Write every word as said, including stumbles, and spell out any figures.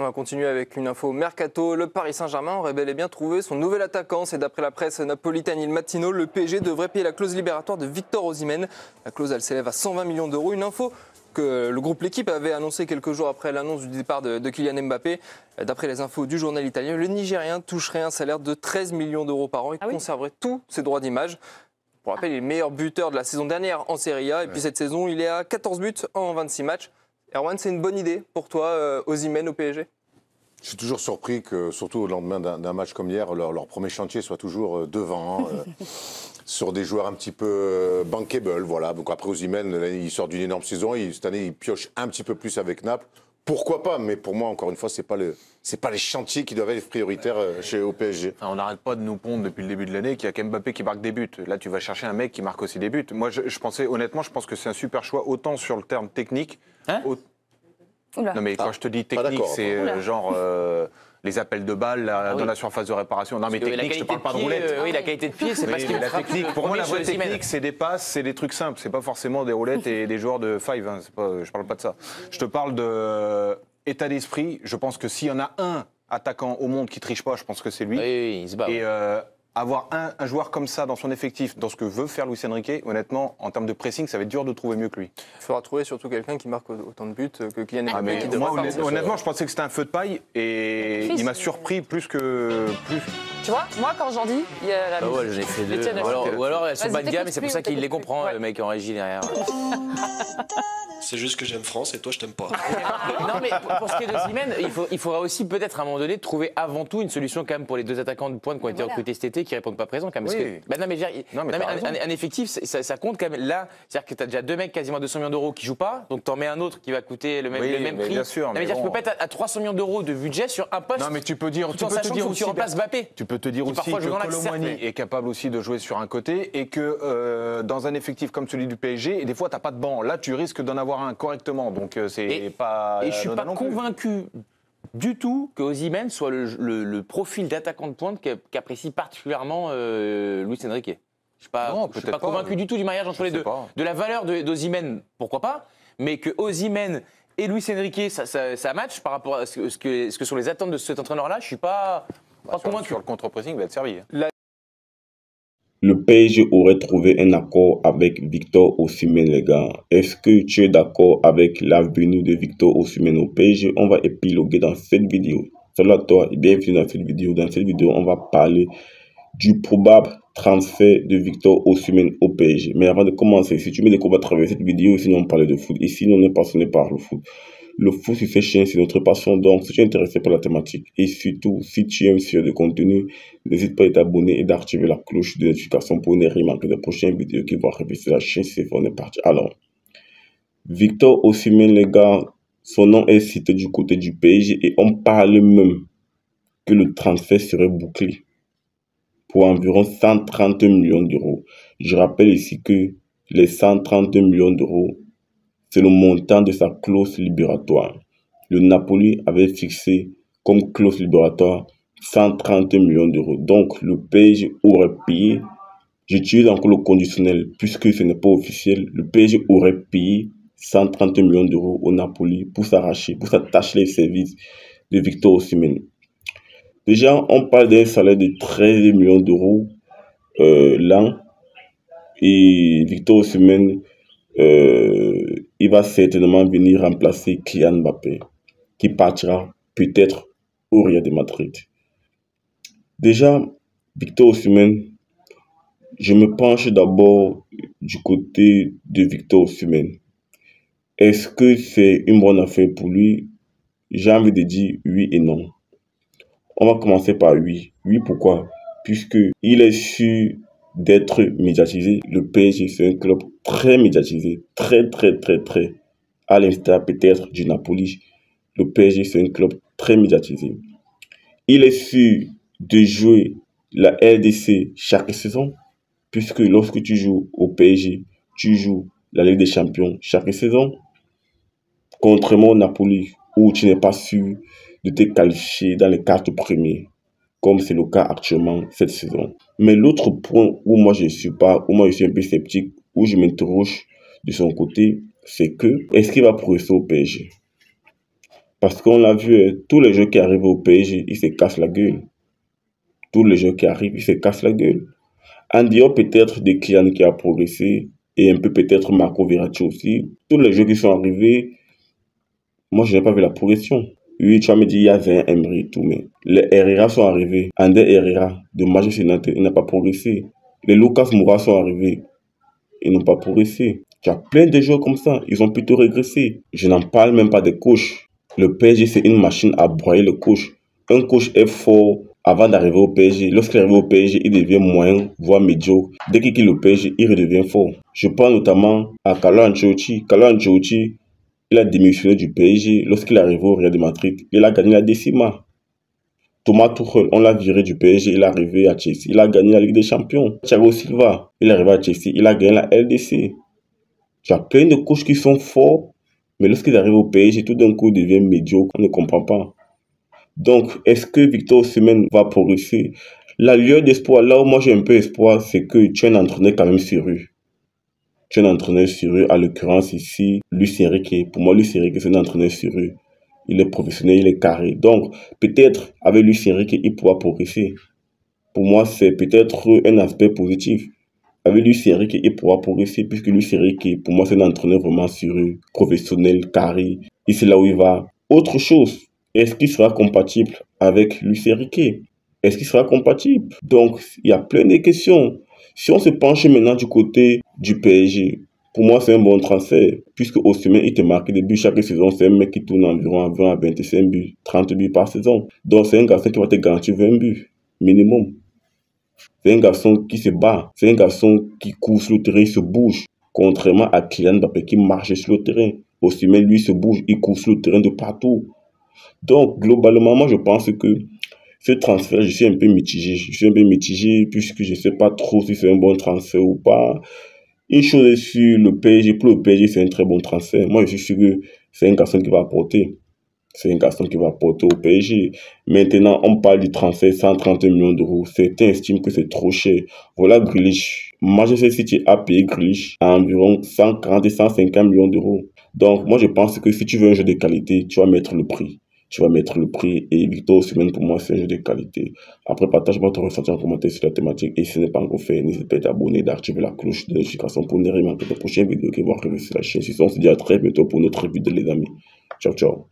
On va continuer avec une info mercato. Le Paris Saint-Germain aurait bel et bien trouvé son nouvel attaquant. C'est d'après la presse napolitaine Il Mattino. Le P S G devrait payer la clause libératoire de Victor Osimhen. La clause, elle s'élève à cent vingt millions d'euros. Une info que le groupe L'Équipe avait annoncé quelques jours après l'annonce du départ de, de Kylian Mbappé. D'après les infos du journal italien, le Nigérien toucherait un salaire de treize millions d'euros par an et ah oui. conserverait tous ses droits d'image. Pour rappel, il est le meilleur buteur de la saison dernière en Serie A. Et puis ouais. cette saison, il est à quatorze buts en vingt-six matchs. Erwan, c'est une bonne idée pour toi, euh, Osimhen au P S G? Je suis toujours surpris que, surtout au lendemain d'un match comme hier, leur, leur premier chantier soit toujours devant, euh, sur des joueurs un petit peu euh, bankable. Voilà. Donc après, Osimhen, il sort d'une énorme saison. Il, cette année, il pioche un petit peu plus avec Naples. Pourquoi pas? Mais pour moi, encore une fois, ce n'est pas, le, pas les chantiers qui doivent être prioritaires chez au P S G. On n'arrête pas de nous pondre depuis le début de l'année qu'il n'y a qu'Mbappé qui marque des buts. Là, tu vas chercher un mec qui marque aussi des buts. Moi, je, je pensais, honnêtement, je pense que c'est un super choix, autant sur le terme technique. Hein au... Non, mais ah, quand je te dis technique, c'est euh, genre euh, les appels de balles là, ah, oui. dans la surface de réparation. Non, mais technique, je te parle pas de roulette. Euh, oui, la qualité de pied, c'est oui, pas ce qui la technique. Pour moi, la vraie technique, c'est des passes, c'est des trucs simples. C'est pas forcément des roulettes et des joueurs de five. Hein. Pas, je parle pas de ça. Je te parle de euh, état d'esprit. Je pense que s'il y en a un attaquant au monde qui triche pas, je pense que c'est lui. Oui, oui, il se bat. Et euh, avoir un, un joueur comme ça dans son effectif, dans ce que veut faire Luis Enrique, honnêtement, en termes de pressing, ça va être dur de trouver mieux que lui. Il faudra trouver surtout quelqu'un qui marque autant de buts que Kylian Mbappé. Ah, mais qui moi, honnêtement, honnêtement je pensais que c'était un feu de paille et Fils. il m'a surpris plus que... Plus. Tu vois, moi quand j'en dis, il y a la ah ouais, j'en ai fait deux. Ou alors, ou alors elles sont bas de gamme et c'est pour ça qu'il les comprend, ouais. le mec en régie derrière. C'est juste que j'aime France et toi je t'aime pas. Non mais pour, pour ce qui est d'Osimhen, il, faut, il faudra aussi peut-être à un moment donné trouver avant tout une solution quand même pour les deux attaquants de pointe qui ont été voilà. recrutés cet été qui répondent pas présents quand même. Parce oui. que, bah non mais, je veux dire, non, mais, non, mais un, un, un effectif ça, ça compte quand même. Là, c'est-à-dire que tu as déjà deux mecs quasiment deux cents millions d'euros qui jouent pas, donc t'en mets un autre qui va coûter le même, oui, le même prix. Bien sûr. Non, mais, mais bon. Tu peux pas être à trois cents millions d'euros de budget sur un poste. Non mais tu peux dire, tu peux te dire aussi, tu remplaces Mbappé. Tu peux te dire aussi que Kolo Muani est capable aussi de jouer sur un côté et que euh, dans un effectif comme celui du P S G, des fois t'as pas de banc. Là, tu risques d'en avoir un correctement. Donc c'est pas. Et je suis pas convaincu du tout que Osimhen soit le, le, le profil d'attaquant de pointe qu'apprécie particulièrement euh, Luis Enrique. Je suis pas, non, je suis pas, pas convaincu du tout du mariage entre les deux. Pas. De la valeur d'Osimhen, pourquoi pas, mais que Osimhen et Luis Enrique ça, ça, ça match par rapport à ce, ce, que, ce que sont les attentes de cet entraîneur-là. Je suis pas, bah, pas sur, convaincu. Sur le contre-pressing, il va être servi. La Le P S G aurait trouvé un accord avec Victor Osimhen, les gars. Est-ce que tu es d'accord avec la venue de Victor Osimhen au P S G? On va épiloguer dans cette vidéo. Salut à toi et bienvenue dans cette vidéo. Dans cette vidéo, on va parler du probable transfert de Victor Osimhen au P S G. Mais avant de commencer, si tu me découvres à travers cette vidéo, sinon on parle de foot. Ici, on est passionné par le foot. Le foot sur ces chaînes, c'est notre passion. Donc, si tu es intéressé par la thématique et surtout, si tu aimes ce genre de contenu, n'hésite pas à t'abonner et d'activer la cloche de notification pour ne rien manquer des prochaines vidéos qui vont arriver sur la chaîne. C'est on est parti. Alors, Victor Osimhen, les gars, son nom est cité du côté du P S G et on parle même que le transfert serait bouclé pour environ cent trente millions d'euros. Je rappelle ici que les cent trente millions d'euros, c'est le montant de sa clause libératoire. Le Napoli avait fixé comme clause libératoire cent trente millions d'euros. Donc, le P S G aurait payé, j'utilise encore le conditionnel puisque ce n'est pas officiel, le P S G aurait payé cent trente millions d'euros au Napoli pour s'arracher, pour s'attacher les services de Victor Osimhen. Déjà, on parle d'un salaire de treize millions d'euros euh, l'an et Victor Osimhen Euh, il va certainement venir remplacer Kylian Mbappé, qui partira peut-être au Real de Madrid. Déjà, Victor Osimhen, je me penche d'abord du côté de Victor Osimhen. Est-ce que c'est une bonne affaire pour lui? J'ai envie de dire oui et non. On va commencer par oui. Oui, pourquoi? Puisque il est sûr d'être médiatisé. Le P S G, c'est un club très médiatisé, très, très, très, très, à l'instar peut-être du Napoli. Le P S G, c'est un club très médiatisé. Il est sûr de jouer la L D C chaque saison, puisque lorsque tu joues au P S G, tu joues la Ligue des Champions chaque saison, contrairement au Napoli, où tu n'es pas sûr de te qualifier dans les quatre premiers, comme c'est le cas actuellement cette saison. Mais l'autre point où moi je suis pas, où moi je suis un peu sceptique, où je m'interroge de son côté, c'est que est-ce qu'il va progresser au P S G? Parce qu'on l'a vu, euh, tous les jeux qui arrivent au P S G, ils se cassent la gueule. Tous les jeux qui arrivent, ils se cassent la gueule. En dehors peut-être des clients qui a progressé, et un peu peut-être Marco Verratti aussi, tous les jeux qui sont arrivés, moi je n'ai pas vu la progression. Oui, tu vas me dire, il y a vingt Emery et tout, mais les Herrera sont arrivés. Ander Herrera, de Manchester United, il n'a pas progressé. Les Lucas Moura sont arrivés, ils n'ont pas progressé. Tu as plein de joueurs comme ça, ils ont plutôt régressé. Je n'en parle même pas des coachs. Le P S G, c'est une machine à broyer le coach. Un coach est fort avant d'arriver au P S G. Lorsqu'il arrive au P S G, il devient moyen, voire médiocre. Dès qu'il quitte le P S G, il redevient fort. Je pense notamment à Carlo Ancelotti. Carlo Ancelotti, il a démissionné du P S G. Lorsqu'il est arrivé au Real de Madrid, il a gagné la décima. Thomas Tuchel, on l'a viré du P S G, il est arrivé à Chelsea. Il a gagné la Ligue des Champions. Thiago Silva, il est arrivé à Chelsea, il a gagné la L D C. Tu as plein de coachs qui sont forts, mais lorsqu'ils arrivent au P S G, tout d'un coup, ils deviennent médiocres. On ne comprend pas. Donc, est-ce que Victor Osimhen va progresser? La lueur d'espoir, là où moi j'ai un peu espoir, c'est que tu es un entraîneur quand même sérieux. Tu es un entraîneur sérieux, à l'occurrence ici, Luis Enrique. Pour moi, Luis Enrique, c'est un entraîneur sérieux. Il est professionnel, il est carré. Donc, peut-être, avec Luis Enrique, il pourra progresser. Pour moi, c'est peut-être un aspect positif. Avec Luis Enrique, il pourra progresser, puisque Luis Enrique, pour moi, c'est un entraîneur vraiment sérieux, professionnel, carré. Et c'est là où il va. Autre chose, est-ce qu'il sera compatible avec Luis Enrique? Est-ce qu'il sera compatible? Donc, il y a plein de questions. Si on se penche maintenant du côté du P S G, pour moi, c'est un bon transfert, puisque Osimhen, il te marque des buts chaque saison. C'est un mec qui tourne environ à vingt à vingt-cinq buts, trente buts par saison. Donc, c'est un garçon qui va te garantir vingt buts, minimum. C'est un garçon qui se bat. C'est un garçon qui court sur le terrain, il se bouge. Contrairement à Kylian Mbappé qui marche sur le terrain. Osimhen, lui, se bouge, il court sur le terrain de partout. Donc, globalement, moi, je pense que ce transfert, je suis un peu mitigé. Je suis un peu mitigé puisque je ne sais pas trop si c'est un bon transfert ou pas. Une chose est sûre, le P S G, pour le P S G, c'est un très bon transfert. Moi, je suis sûr que c'est un garçon qui va apporter. C'est un garçon qui va apporter au P S G. Maintenant, on parle du transfert cent trente millions d'euros. Certains estiment que c'est trop cher. Voilà Grealish. Manchester City a payé Grealish à environ cent quarante et cent cinquante millions d'euros. Donc, moi, je pense que si tu veux un jeu de qualité, tu vas mettre le prix. Tu vas mettre le prix et Victor Osimhen, pour moi, c'est un jeu de qualité. Après, partage-moi ton ressenti en commentaire sur la thématique et si ce n'est pas encore fait, n'hésite pas à t'abonner, d'activer la cloche de notification pour ne rien manquer de prochaines vidéos qui vont arriver sur la chaîne. Si on se dit à très bientôt pour notre vidéo, les amis. Ciao, ciao.